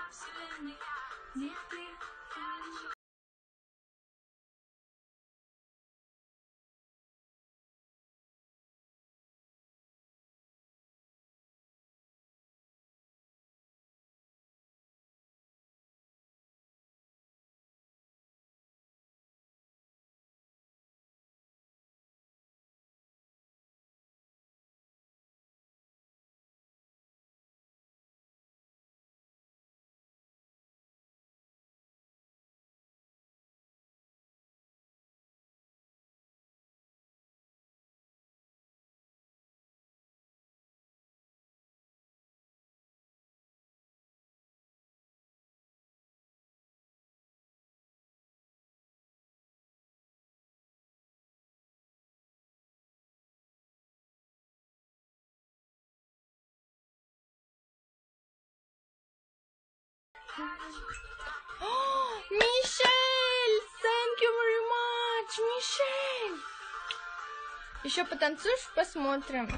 Мишель! Thank you very much, Мишель! Еще потанцуешь, посмотрим.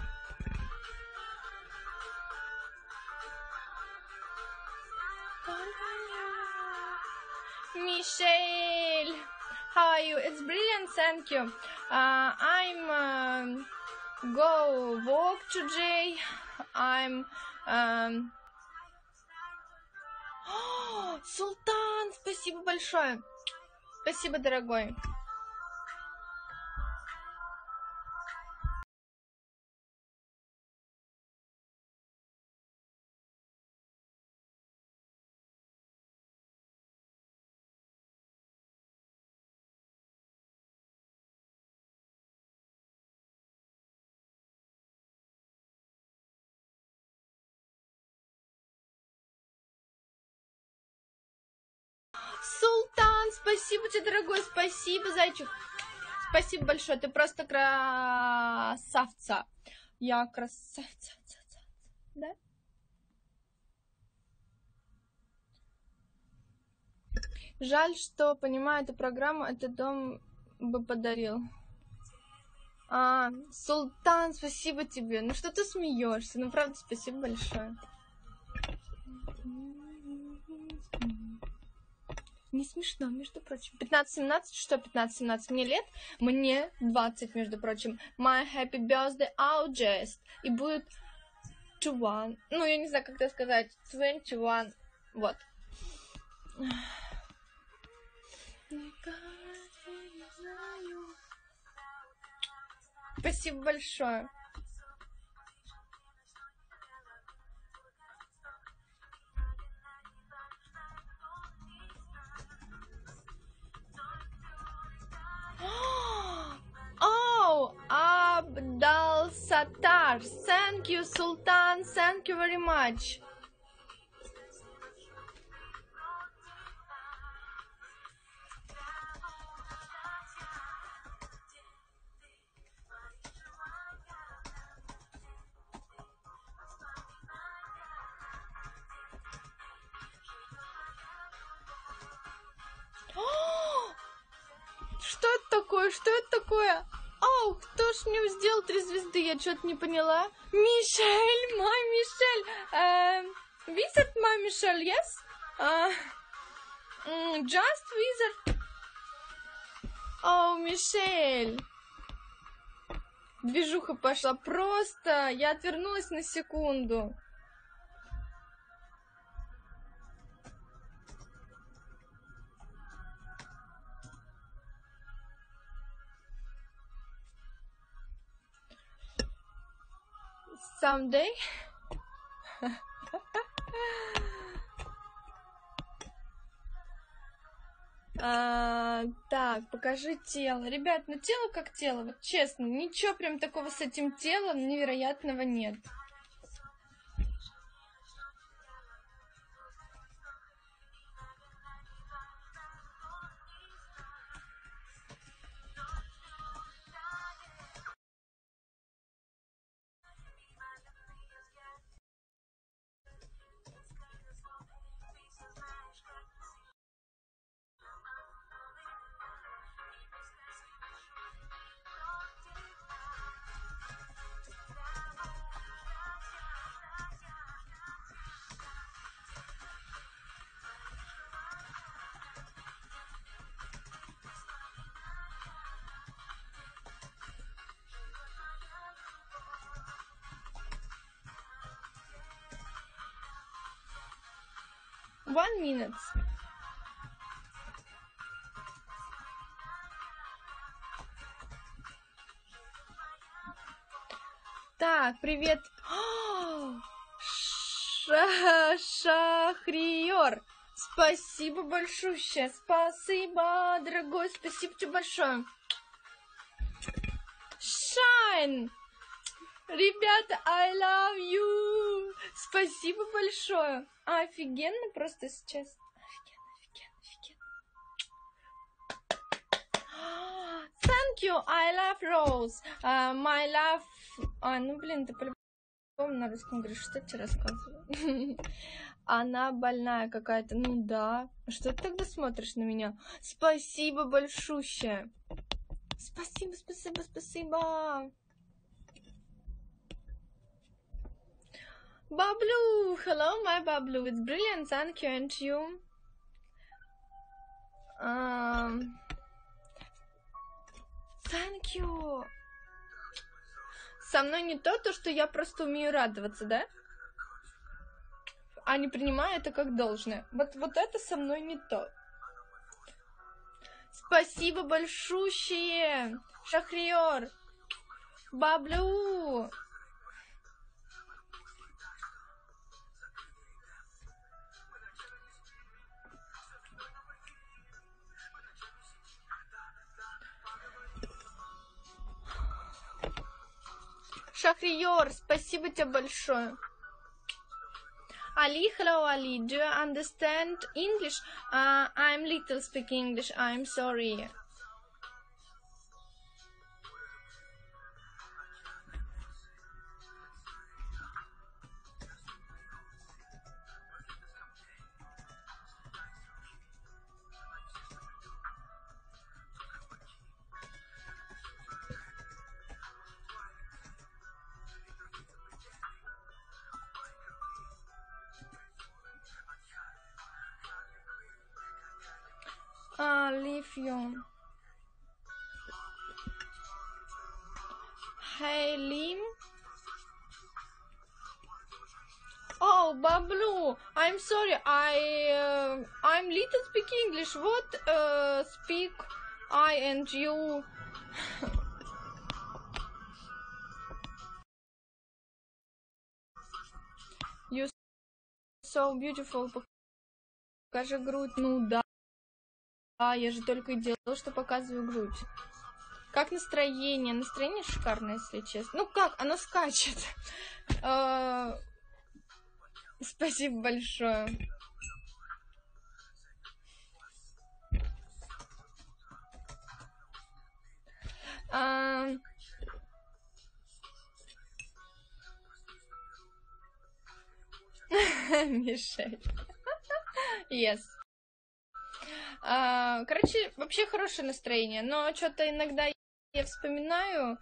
Мишель! How are you? It's brilliant, thank you. I'm go walk today. I'm Султан, спасибо большое. Спасибо, дорогой. Султан, спасибо тебе, дорогой, спасибо, зайчик. Спасибо большое, ты просто красавца. Я красавца, да? Жаль, что, понимаю, эту программу, этот дом бы подарил. Султан, спасибо тебе. Ну что ты смеешься? Ну правда, спасибо большое. Не смешно, между прочим. 15-17, что 15-17? Мне лет? Мне 20, между прочим. My happy birthday August. И будет 21. Ну, я не знаю, как это сказать. 21. Вот. Спасибо большое. Oh, Abdal Sattar. Thank you, Sultan. Thank you very much. Что это такое? Что это такое? Ау, кто ж мне сделал 3 звезды? Я что-то не поняла. Мишель, мой Мишель. Visit my Michelle, yes? Just visit. О, Мишель. Движуха пошла. Просто я отвернулась на секунду. Someday. Так, покажи тело. Ребят, ну тело как тело. Вот честно, ничего прям такого с этим телом невероятного нет. 1 minute. Так, привет. Шахриор. Спасибо большое. Спасибо, дорогой. Спасибо тебе большое. Shine. Ребята, I love you. Спасибо большое. Офигенно просто сейчас. Офигенно. Thank you. I love Rose. My love... ну, блин, ты по-любому на русском говоришь. Что тебе рассказываю? Она больная какая-то. Ну да. Что ты тогда смотришь на меня? Спасибо большущее. Спасибо, спасибо, спасибо. Bablu, hello, my Bablu. It's brilliant, thank you, and you? Thank you. Со мной не то, что я просто умею радоваться, да? А не принимаю это как должное. Вот это со мной не то. Спасибо большущее, Шахриор. Баблю. Шахриор, спасибо тебе большое. Ali, hello Ali, do you understand English? I'm little speak English, I'm sorry. Leave you. Hey, Lim. Oh, Bablu, I'm sorry. I'm little speak English. What speak I and you? You so beautiful. Покажи грудь. Ну да. Я же только и делала, что показываю грудь. Как настроение? Настроение шикарное, если честно. Ну как? Оно скачет. Спасибо большое. Мишель. Yes. Короче, вообще хорошее настроение, но что-то иногда я вспоминаю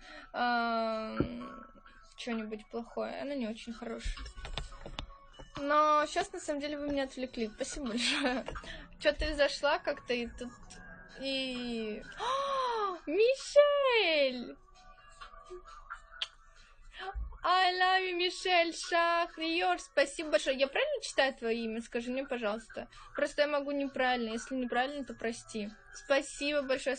что-нибудь плохое, оно не очень хорошее. Но сейчас, на самом деле, вы меня отвлекли. Спасибо большое. Что-то зашла как-то и тут... И... О, Мишель! I love you, Мишель Шахриор. Спасибо большое. Я правильно читаю твое имя? Скажи мне, пожалуйста. Просто я могу неправильно. Если неправильно, то прости. Спасибо большое,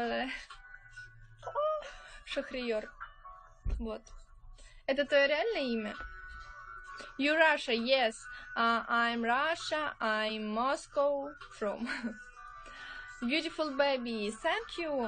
Шахриор. Вот. Это твое реальное имя? You Russia, yes. I'm Russia. I'm Moscow from. Beautiful baby. Thank you.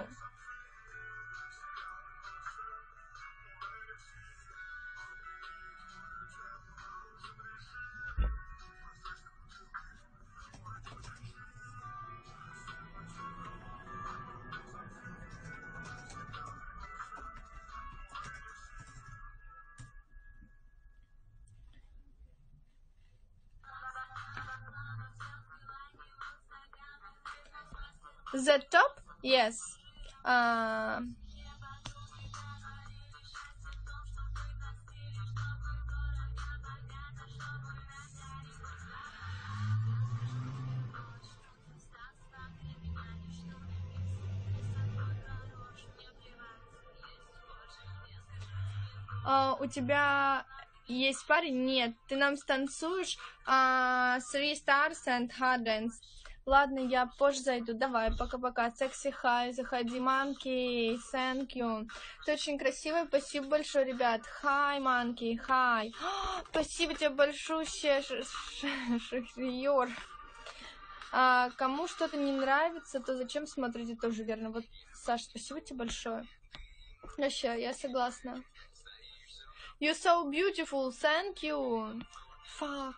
The top? Yes. У тебя Есть парень? Нет. Ты нам станцуешь 3 stars and hard dance. Ладно, я позже зайду. Давай, пока-пока. Секси, хай, заходи. Манки, thank you. Ты очень красивая. Спасибо большое, ребят. Хай, Манки, хай. Спасибо тебе большое, Шахриор. Кому что-то не нравится, то зачем смотрите, тоже верно. Вот, Саш, спасибо тебе большое. Вообще, я согласна. You're so beautiful, thank you. Fuck.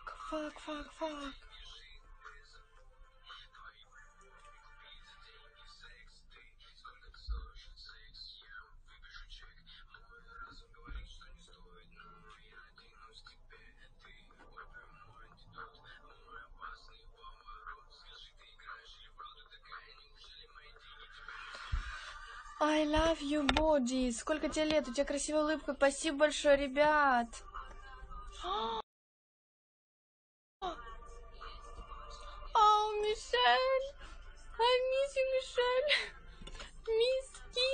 I love you, body. Сколько тебе лет? У тебя красивая улыбка. Спасибо большое, ребят. Oh, Michelle. I miss you, Michelle. Miss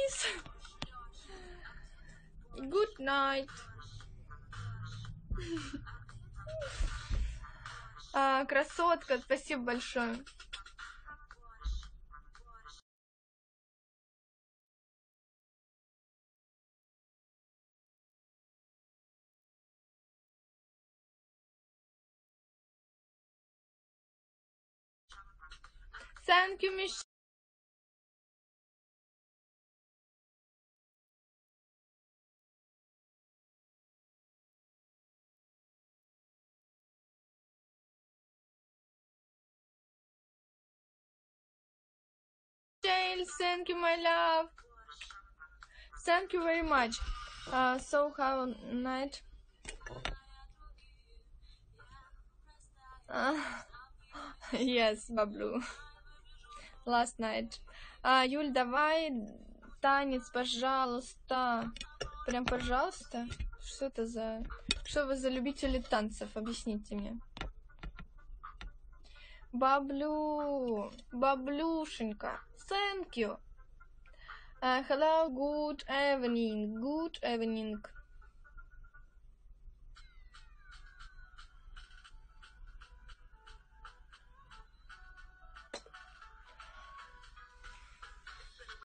kiss. Good night. Красотка, спасибо большое. Thank you, Michelle. Thank you, my love. Thank you very much. So have a night. Yes, Баблю. Last night. Юль, давай танец, пожалуйста. Прям пожалуйста. Что это за... Что вы за любители танцев? Объясните мне. Баблю. Баблюшенька. Thank you. Hello, good evening. Good evening.